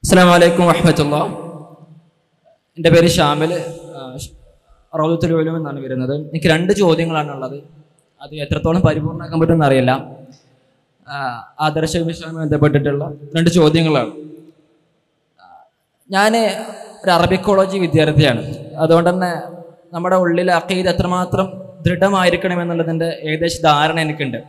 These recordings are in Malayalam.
അസ്സലാമു അലൈക്കും വറഹ്മത്തുള്ളാഹി. എൻ്റെ പേര് ഷാമിൽ, റൗദത്തുൽ ഉലൂം എന്നാണ് വരുന്നത്. എനിക്ക് 2 ചോദ്യങ്ങളാണുള്ളത്. അത് എത്രത്തോളം പരിപൂർണ്ണമാക്കാൻ പറ്റുമെന്ന് അറിയില്ല. ആദർശ വിഷയവുമായി ബന്ധപ്പെട്ടിട്ടുള്ള 2 ചോദ്യങ്ങളാണ്. ഞാൻ ഒരു അറബിക്കോളജി വിദ്യാർത്ഥിയാണ്. അതുകൊണ്ട് തന്നെ നമ്മുടെ ഉള്ളിൽ അഖീദ എത്രമാത്രം ദൃഢമായിരിക്കണം എന്നുള്ളതിൻ്റെ ഏകദേശ ധാരണ എനിക്കുണ്ട്.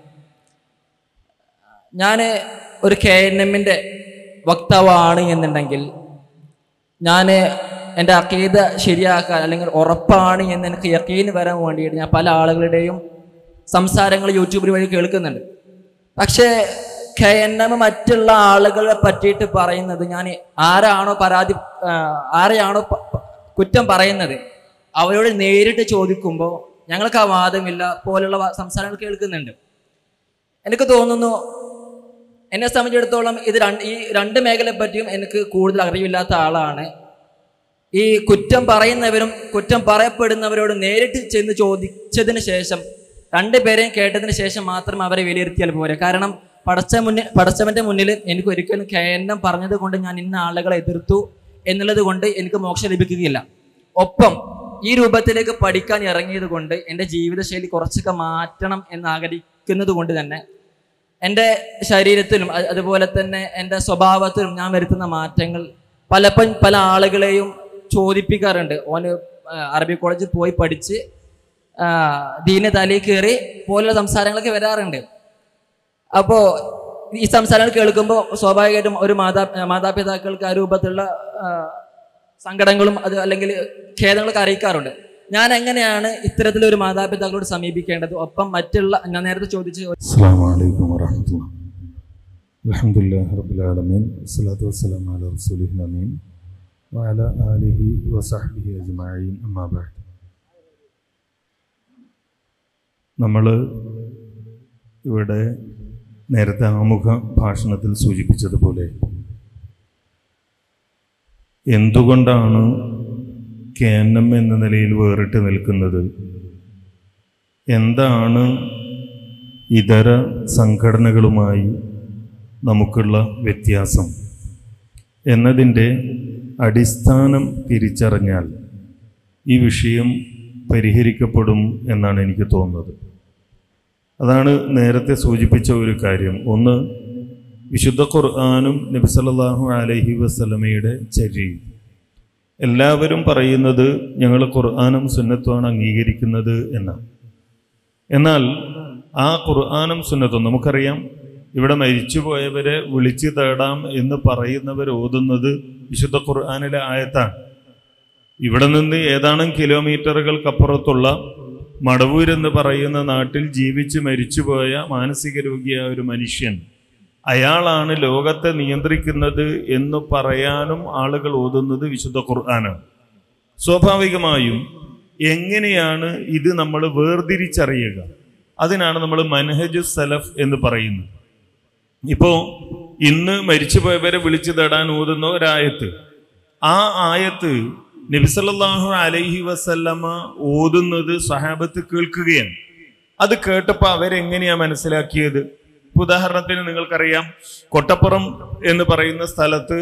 ഞാൻ ഒരു KNM-ന്റെ വക്താവാണ് എന്നുണ്ടെങ്കിൽ ഞാൻ എൻ്റെ അഖീദ ശരിയാക്കാൻ അല്ലെങ്കിൽ ഉറപ്പാണ് എന്ന് എനിക്ക് യഖീന് വരാൻ വേണ്ടിയിട്ട് ഞാൻ പല ആളുകളുടെയും സംസാരങ്ങൾ യൂട്യൂബിൽ വഴി കേൾക്കുന്നുണ്ട്. പക്ഷേ KNM മറ്റുള്ള ആളുകളെ പറ്റിയിട്ട് പറയുന്നത്, ഞാൻ ആരെയാണോ കുറ്റം പറയുന്നത് അവരോട് നേരിട്ട് ചോദിക്കുമ്പോൾ ഞങ്ങൾക്ക് ആ വാദമില്ല പോലുള്ള സംസാരങ്ങൾ കേൾക്കുന്നുണ്ട്. എനിക്ക് തോന്നുന്നു, എന്നെ സംബന്ധിച്ചിടത്തോളം ഈ 2 മേഖലയെ പറ്റിയും എനിക്ക് കൂടുതൽ അറിവില്ലാത്ത ആളാണ്. ഈ കുറ്റം പറയുന്നവരും കുറ്റം പറയപ്പെടുന്നവരോട് നേരിട്ട് ചെന്ന് ചോദിച്ചതിന് ശേഷം 2 പേരെയും കേട്ടതിന് ശേഷം മാത്രം അവരെ വിലയിരുത്തിയാൽ പോരെ. കാരണം പടച്ചവന്റെ മുന്നിൽ എനിക്ക് ഒരിക്കലും KNM പറഞ്ഞത് കൊണ്ട് ഞാൻ ഇന്ന ആളുകളെ എതിർത്തു എന്നുള്ളത് കൊണ്ട് എനിക്ക് മോക്ഷം ലഭിക്കുകയില്ല. ഒപ്പം ഈ രൂപത്തിലേക്ക് പഠിക്കാൻ ഇറങ്ങിയത് കൊണ്ട് എൻ്റെ ജീവിതശൈലി കുറച്ചൊക്കെ മാറ്റണം എന്ന് ആഗ്രഹിക്കുന്നത് കൊണ്ട് തന്നെ എൻ്റെ ശരീരത്തിലും അതുപോലെ തന്നെ എൻ്റെ സ്വഭാവത്തിലും ഞാൻ വരുത്തുന്ന മാറ്റങ്ങൾ പലപ്പോഴും പല ആളുകളെയും ചോദിപ്പിക്കാറുണ്ട്. ഓന് അറബി കോളേജിൽ പോയി പഠിച്ച് ദീന് തലയിൽ കയറി പോലുള്ള സംസാരങ്ങളൊക്കെ വരാറുണ്ട്. അപ്പോൾ ഈ സംസാരങ്ങൾ കേൾക്കുമ്പോൾ സ്വാഭാവികമായിട്ടും ഒരു മാതാപിതാക്കൾക്ക് ആ രൂപത്തിലുള്ള സങ്കടങ്ങളും അല്ലെങ്കിൽ ഖേദങ്ങളൊക്കെ അറിയിക്കാറുണ്ട്. ഞാൻ എങ്ങനെയാണ് ഇത്തരത്തിലൊരു മാതാപിതാക്കളോട് സമീപിക്കേണ്ടത്? ഒപ്പം മറ്റുള്ള ഞാൻ നേരത്തെ ചോദിച്ചു. അസ്സലാമു അലൈക്കും വറഹ്മത്തുള്ളാഹി. അൽഹംദുലില്ലാഹി റബ്ബിൽ ആലമീൻ വസ്സലാത്തു വസ്സലാമു അലാ റസൂലിൽ അമീൻ വഅലാ ആലിഹി വസഹ്ബിഹി അജ്മഈൻ. അമ്മാ ബഅദ്. നമ്മൾ ഇവിടെ നേരത്തെ ആമുഖ ഭാഷണത്തിൽ സൂചിപ്പിച്ചതുപോലെ എന്തുകൊണ്ടാണ് KNM എന്ന നിലയിൽ വേറിട്ട് നിൽക്കുന്നത്, എന്താണ് ഇതര സംഘടനകളുമായി നമുക്കുള്ള വ്യത്യാസം എന്നതിൻ്റെ അടിസ്ഥാനം തിരിച്ചറിഞ്ഞാൽ ഈ വിഷയം പരിഹരിക്കപ്പെടും എന്നാണ് എനിക്ക് തോന്നുന്നത്. അതാണ് നേരത്തെ സൂചിപ്പിച്ച ഒരു കാര്യം. ഒന്ന്, വിശുദ്ധ ഖുർആനും നബി സല്ലല്ലാഹു അലൈഹി വസല്ലമയുടെ ചര്യയും. എല്ലാവരും പറയുന്നത് ഞങ്ങൾ ഖുർആനും സുന്നത്തുമാണ് അംഗീകരിക്കുന്നത് എന്നാണ്. എന്നാൽ ആ ഖുർആനും സുന്നത്തും നമുക്കറിയാം, ഇവിടെ മരിച്ചുപോയവരെ വിളിച്ചു തേടാം എന്ന് പറയുന്നവർ ഓതുന്നത് വിശുദ്ധ ഖുർആനിലെ ആയത്താണ്. ഇവിടെ നിന്ന് ഏതാനും കിലോമീറ്ററുകൾക്കപ്പുറത്തുള്ള മടവൂരെന്ന് പറയുന്ന നാട്ടിൽ ജീവിച്ച് മരിച്ചുപോയ മാനസിക രോഗിയായ ഒരു മനുഷ്യൻ, അയാളാണ് ലോകത്തെ നിയന്ത്രിക്കുന്നത് എന്ന് പറയാനും ആളുകൾ ഓതുന്നത് വിശുദ്ധ ഖുർആനാണ്. സ്വാഭാവികമായും എങ്ങനെയാണ് ഇത് നമ്മൾ വേർതിരിച്ചറിയുക? അതിനാണ് നമ്മൾ മൻഹജു സലഫ് എന്ന് പറയുന്നത്. ഇപ്പോൾ ഇന്ന് മരിച്ചുപോയവരെ വിളിച്ചു തേടാൻ ഓതുന്ന ഒരായത്ത്, ആ ആയത്ത് നബി സല്ലല്ലാഹു അലൈഹി വസല്ലമ ഓതുന്നത് സ്വഹാബത്ത് കേൾക്കുകയാണ്. അത് കേട്ടപ്പോൾ അവരെങ്ങനെയാ മനസ്സിലാക്കിയത്? ഉദാഹരണത്തിന് നിങ്ങൾക്കറിയാം, കൊട്ടപ്പുറം എന്ന് പറയുന്ന സ്ഥലത്ത്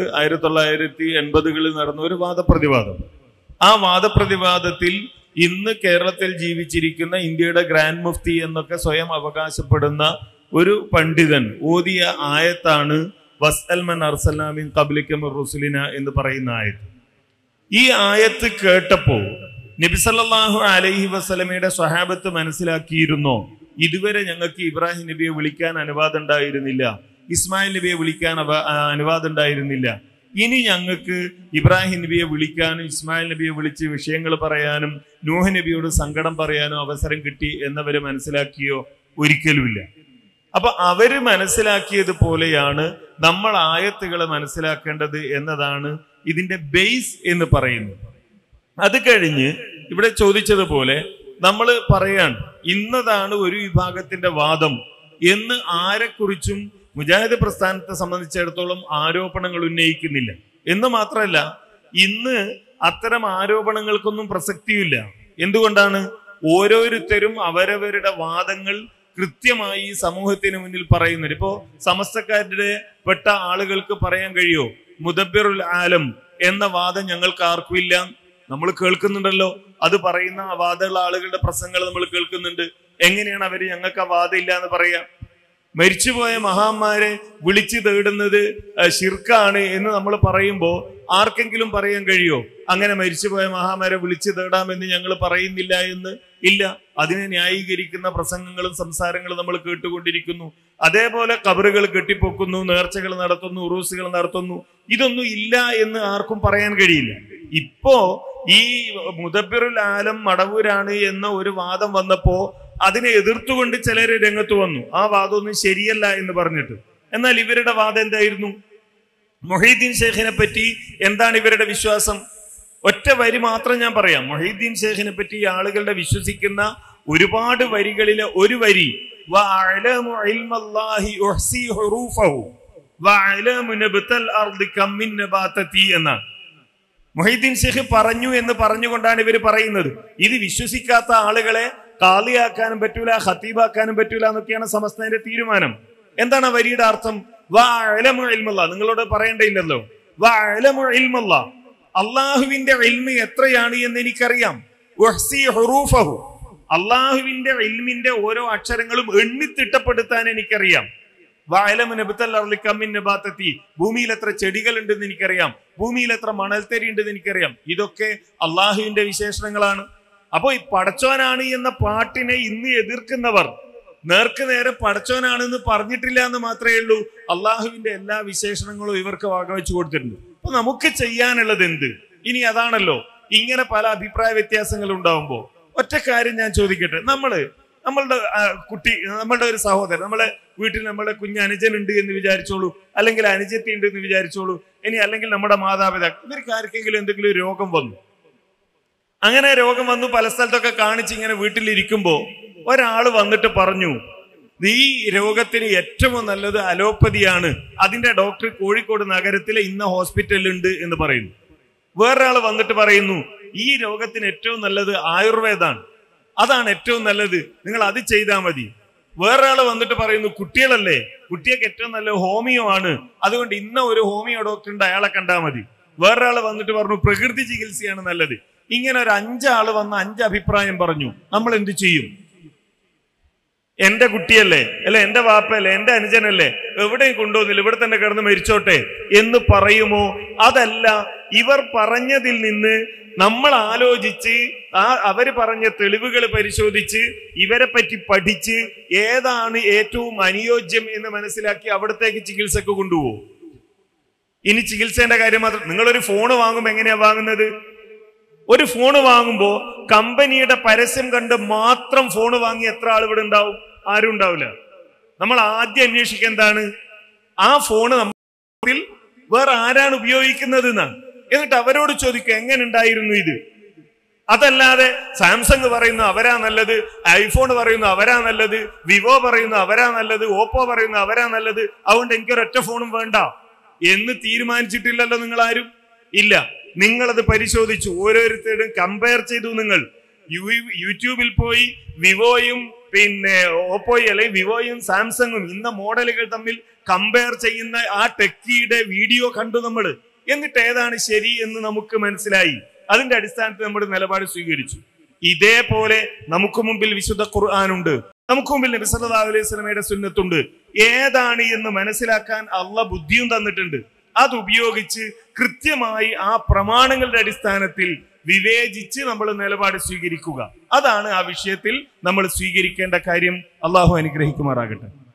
1980കളിൽ നടന്ന ഒരു വാദപ്രതിവാദം. ആ വാദപ്രതിവാദത്തിൽ ഇന്ന് കേരളത്തിൽ ജീവിച്ചിരിക്കുന്ന ഇന്ത്യയുടെ ഗ്രാൻഡ് മുഫ്തി എന്നൊക്കെ സ്വയം അവകാശപ്പെടുന്ന ഒരു പണ്ഡിതൻ ഓതിയ ആയത്താണ് വസ്അൽ മൻ അർസൽനാ മിൻ ഖബ്ലിക മിർ റുസുലിന എന്ന് പറയുന്ന ആയത്ത്. ഈ ആയത്ത് കേട്ടപ്പോൾ നബി സല്ലല്ലാഹു അലൈഹി വസല്ലമയുടെ സ്വഹാബത്ത് മനസ്സിലാക്കിയിരുന്നോ, ഇതുവരെ ഞങ്ങൾക്ക് ഇബ്രാഹിം നബിയെ വിളിക്കാൻ അനുവാദം ഉണ്ടായിരുന്നില്ല, ഇസ്മായിൽ നബിയെ വിളിക്കാൻ അനുവാദം ഉണ്ടായിരുന്നില്ല, ഇനി ഞങ്ങൾക്ക് ഇബ്രാഹിം നബിയെ വിളിക്കാനും ഇസ്മായിൽ നബിയെ വിളിച്ച് വിഷയങ്ങൾ പറയാനും നൂഹ് നബിയോട് സങ്കടം പറയാനും അവസരം കിട്ടി എന്നവര് മനസ്സിലാക്കിയോ? ഒരിക്കലുമില്ല. അപ്പൊ അവര് മനസ്സിലാക്കിയതുപോലെയാണ് നമ്മൾ ആയത്തുകളെ മനസ്സിലാക്കേണ്ടത് എന്നതാണ് ഇതിന്റെ ബേസ് എന്ന് പറയുന്നത്. അത് കഴിഞ്ഞ് ഇവിടെ ചോദിച്ചതുപോലെ നമ്മൾ പറയാണ് ഇന്നതാണ് ഒരു വിഭാഗത്തിന്റെ വാദം എന്ന് ആരെക്കുറിച്ചും മുജാഹിദ് പ്രസ്ഥാനത്തെ സംബന്ധിച്ചിടത്തോളം ആരോപണങ്ങൾ ഉന്നയിക്കുന്നില്ല. എന്ന് മാത്രമല്ല, ഇന്ന് അത്തരം ആരോപണങ്ങൾക്കൊന്നും പ്രസക്തിയില്ല. എന്തുകൊണ്ടാണ്? ഓരോരുത്തരും അവരവരുടെ വാദങ്ങൾ കൃത്യമായി സമൂഹത്തിന് മുന്നിൽ പറയുന്നത്. ഇപ്പോ സമസ്തക്കാരുടെ പെട്ട ആളുകൾക്ക് പറയാൻ കഴിയോ മുദബ്ബിറുൽ ആലം എന്ന വാദം ഞങ്ങൾക്ക് ആർക്കും ഇല്ല. നമ്മൾ കേൾക്കുന്നുണ്ടല്ലോ, അത് പറയുന്ന ആ വാദമുള്ള ആളുകളുടെ പ്രസംഗങ്ങൾ നമ്മൾ കേൾക്കുന്നുണ്ട്. എങ്ങനെയാണ് അവര് ഞങ്ങൾക്ക് ആ വാദം ഇല്ല എന്ന് പറയാ? മരിച്ചുപോയ മഹാന്മാരെ വിളിച്ചു തേടുന്നത് ശിർക്കാണ് എന്ന് നമ്മൾ പറയുമ്പോൾ ആർക്കെങ്കിലും പറയാൻ കഴിയോ അങ്ങനെ മരിച്ചുപോയ മഹാന്മാരെ വിളിച്ചു തേടാമെന്ന് ഞങ്ങൾ പറയുന്നില്ല എന്ന്? ഇല്ല. അതിനെ ന്യായീകരിക്കുന്ന പ്രസംഗങ്ങളും സംസാരങ്ങളും നമ്മൾ കേട്ടുകൊണ്ടിരിക്കുന്നു. അതേപോലെ ഖബറുകൾ കെട്ടിപ്പൊക്കുന്നു, നേർച്ചകൾ നടത്തുന്നു, ഉറൂസുകൾ നടത്തുന്നു. ഇതൊന്നും ഇല്ല എന്ന് ആർക്കും പറയാൻ കഴിയില്ല. ഇപ്പോ ഈ മുദബ്ബിറുൽ ആലം മടവൂരാണ് എന്ന ഒരു വാദം വന്നപ്പോ അതിനെ എതിർത്തുകൊണ്ട് ചിലര് രംഗത്ത് വന്നു. ആ വാദമൊന്നും ശരിയല്ല എന്ന് പറഞ്ഞിട്ട്. എന്നാൽ ഇവരുടെ വാദം എന്തായിരുന്നു? മൊഹീദ്ദീൻ ഷേഖിനെ പറ്റി എന്താണ് ഇവരുടെ വിശ്വാസം? ഒറ്റ വരി മാത്രം ഞാൻ പറയാം. മൊഹീദ്ദീൻ ഷേഖിനെ പറ്റി ആളുകളുടെ വിശ്വസിക്കുന്ന ഒരുപാട് വരികളിലെ ഒരു വരി എന്നാണ്. മൊഹീദ്ദീൻ ഷേഖ് പറഞ്ഞു എന്ന് പറഞ്ഞുകൊണ്ടാണ് ഇവർ പറയുന്നത്. ഇത് വിശ്വസിക്കാത്ത ആളുകളെ കാളിയാക്കാനും പറ്റൂല, ഖതീബാക്കാനും പറ്റൂല എന്നൊക്കെയാണ് സമസ്തയുടെ തീരുമാനം. എന്താണ് ആ വരിയുടെ അർത്ഥം? വഅലമു ഇൽമല്ലാ. നിങ്ങളോട് പറയേണ്ടയില്ലല്ലോ. വഅലമു ഇൽമല്ലാ, അള്ളാഹുവിന്റെ ഇൽമ് എത്രയാണ് എന്ന് എനിക്കറിയാം. വഹ്സി ഹുറൂഫഹു, അള്ളാഹുവിന്റെ ഇൽമിന്റെ ഓരോ അക്ഷരങ്ങളും എണ്ണിത്തിട്ടപ്പെടുത്താൻ എനിക്കറിയാം. വഅലമു നബതൽ അർളി കമ്മിൻ നബാതതി, ഭൂമിയിൽ എത്ര ചെടികൾ ഉണ്ടെന്ന് എനിക്കറിയാം, ഭൂമിയിൽ എത്ര മണൽത്തരി ഉണ്ടെന്ന് എനിക്കറിയാം. ഇതൊക്കെ അള്ളാഹുവിന്റെ വിശേഷണങ്ങളാണ്. അപ്പോ ഈ പടച്ചോനാണ് എന്ന പാട്ടിനെ ഇന്ന് എതിർക്കുന്നവർ നേർക്ക് നേരെ പടച്ചോനാണെന്ന് പറഞ്ഞിട്ടില്ല എന്ന് മാത്രമേ ഉള്ളൂ. അള്ളാഹുവിന്റെ എല്ലാ വിശേഷണങ്ങളും ഇവർക്ക് വകവെച്ചു കൊടുത്തിട്ടുണ്ട്. അപ്പൊ നമുക്ക് ചെയ്യാനുള്ളത് എന്ത്? ഇനി അതാണല്ലോ, ഇങ്ങനെ പല അഭിപ്രായ വ്യത്യാസങ്ങൾ ഉണ്ടാവുമ്പോ ഒറ്റ കാര്യം ഞാൻ ചോദിക്കട്ടെ. നമ്മളുടെ കുട്ടി, നമ്മളുടെ ഒരു സഹോദരൻ, നമ്മളെ വീട്ടിൽ നമ്മളെ കുഞ്ഞ് അനുജനുണ്ട് എന്ന് വിചാരിച്ചോളൂ, അല്ലെങ്കിൽ അനുജത്തി ഉണ്ട് എന്ന് വിചാരിച്ചോളൂ. ഇനി അല്ലെങ്കിൽ നമ്മുടെ മാതാപിതാക്കൾ, ഇവർക്ക് ആർക്കെങ്കിലും എന്തെങ്കിലും രോഗം വന്നു, അങ്ങനെ രോഗം വന്നു പല സ്ഥലത്തൊക്കെ കാണിച്ച് ഇങ്ങനെ വീട്ടിലിരിക്കുമ്പോ ഒരാള് വന്നിട്ട് പറഞ്ഞു, ഈ രോഗത്തിന് ഏറ്റവും നല്ലത് അലോപ്പതിയാണ്, അതിന്റെ ഡോക്ടർ കോഴിക്കോട് നഗരത്തിലെ ഇന്ന ഹോസ്പിറ്റലുണ്ട് എന്ന് പറയുന്നു. വേറൊരാള് വന്നിട്ട് പറയുന്നു, ഈ രോഗത്തിന് ഏറ്റവും നല്ലത് ആയുർവേദാണ്, അതാണ് ഏറ്റവും നല്ലത്, നിങ്ങൾ അത് ചെയ്താൽ മതി. വേറൊരാള് വന്നിട്ട് പറയുന്നു, കുട്ടികളല്ലേ, കുട്ടിയൊക്കെ ഏറ്റവും നല്ല ഹോമിയോ ആണ്, അതുകൊണ്ട് ഇന്ന ഒരു ഹോമിയോ ഡോക്ടർ ഉണ്ട്, അയാളെ കണ്ടാൽ മതി. വേറൊരാള് വന്നിട്ട് പറഞ്ഞു പ്രകൃതി ചികിത്സയാണ് നല്ലത്. ഇങ്ങനെ ഒരു 5 ആള് വന്ന് 5 അഭിപ്രായം പറഞ്ഞു. നമ്മൾ എന്ത് ചെയ്യും? എന്റെ കുട്ടിയല്ലേ, അല്ലെ എന്റെ വാപ്പയല്ലേ, എന്റെ അനുജനല്ലേ, എവിടെയും കൊണ്ടുവന്നില്ല, ഇവിടെ തന്നെ കിടന്ന് മരിച്ചോട്ടെ എന്ന് പറയുമോ? അതല്ല, ഇവർ പറഞ്ഞതിൽ നിന്ന് നമ്മൾ ആലോചിച്ച് അവര് പറഞ്ഞ തെളിവുകൾ പരിശോധിച്ച് ഇവരെ പറ്റി പഠിച്ച് ഏതാണ് ഏറ്റവും അനുയോജ്യം എന്ന് മനസ്സിലാക്കി അവിടത്തേക്ക് ചികിത്സക്ക് കൊണ്ടുപോകും. ഇനി ചികിത്സേന്റെ കാര്യം മാത്രം, നിങ്ങളൊരു ഫോണ് വാങ്ങുമ്പോൾ എങ്ങനെയാ വാങ്ങുന്നത്? ഒരു ഫോണ് വാങ്ങുമ്പോ കമ്പനിയുടെ പരസ്യം കണ്ട് മാത്രം ഫോണ് വാങ്ങി എത്ര ആൾ ഇവിടെ ഉണ്ടാവും? ആരും ഉണ്ടാവില്ല. നമ്മൾ ആദ്യം അന്വേഷിക്കുക എന്താണ്? ആ ഫോണ് നമ്മൾ വേറെ ആരാണ് ഉപയോഗിക്കുന്നത് എന്നാണ്. എന്നിട്ട് അവരോട് ചോദിക്കുക എങ്ങനെ ഉണ്ടായിരുന്നു ഇത്. അതല്ലാതെ സാംസങ് പറയുന്നു അവരാ നല്ലത്, ഐഫോൺ പറയുന്നു അവരാ നല്ലത്, വിവോ പറയുന്നു അവരാ നല്ലത്, ഓപ്പോ പറയുന്നു അവരാ നല്ലത്, അതുകൊണ്ട് എനിക്കൊരൊറ്റ ഫോണും വേണ്ട എന്ന് തീരുമാനിച്ചിട്ടില്ലല്ലോ നിങ്ങൾ ആരും. ഇല്ല, നിങ്ങളത് പരിശോധിച്ചു, ഓരോരുത്തരും കമ്പയർ ചെയ്തു. നിങ്ങൾ യൂട്യൂബിൽ പോയി വിവോയും പിന്നെ ഓപ്പോയും അല്ലെങ്കിൽ വിവോയും സാംസങ്ങും ഇന്ന മോഡലുകൾ തമ്മിൽ കമ്പയർ ചെയ്യുന്ന ആ ടെക്കിയുടെ വീഡിയോ കണ്ടു നമ്മൾ. എന്നിട്ട് ഏതാണ് ശരി എന്ന് നമുക്ക് മനസ്സിലായി. അതിന്റെ അടിസ്ഥാനത്തിൽ നമ്മുടെ നിലപാട് സ്വീകരിച്ചു. ഇതേപോലെ നമുക്ക് മുമ്പിൽ വിശുദ്ധ ഖുർആനുണ്ട്, നമുക്ക് മുമ്പിൽ നബി സല്ലല്ലാഹു അലൈഹി വസല്ലമയുടെ സുന്നത്തുണ്ട്. ഏതാണ് എന്ന് മനസ്സിലാക്കാൻ അള്ളാഹ് ബുദ്ധിയും തന്നിട്ടുണ്ട്. അത് ഉപയോഗിച്ച് കൃത്യമായി ആ പ്രമാണങ്ങളുടെ അടിസ്ഥാനത്തിൽ വിവേചിച്ച് നമ്മൾ നിലപാട് സ്വീകരിക്കുക. അതാണ് ആ വിഷയത്തിൽ നമ്മൾ സ്വീകരിക്കേണ്ട കാര്യം. അള്ളാഹു അനുഗ്രഹിക്കുമാറാകട്ടെ.